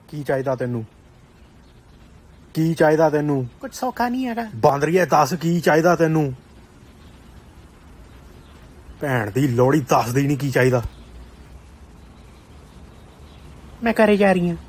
ਕੀ ਚਾਹੀਦਾ ਤੈਨੂੰ? ਕੀ ਚਾਹੀਦਾ ਤੈਨੂੰ? ਕੁਝ ਸੌਖਾ ਨਹੀਂ ਹੈਗਾ। ਬਾਂਦਰੀਏ ਦੱਸ ਕੀ ਚਾਹੀਦਾ ਤੈਨੂੰ? ਭੈਣ ਦੀ ਲੋੜੀ ਦੱਸਦੀ ਨਹੀਂ ਕੀ ਚਾਹੀਦਾ। ਮੈਂ ਘਰੇ ਜਾ ਰਹੀ ਹਾਂ।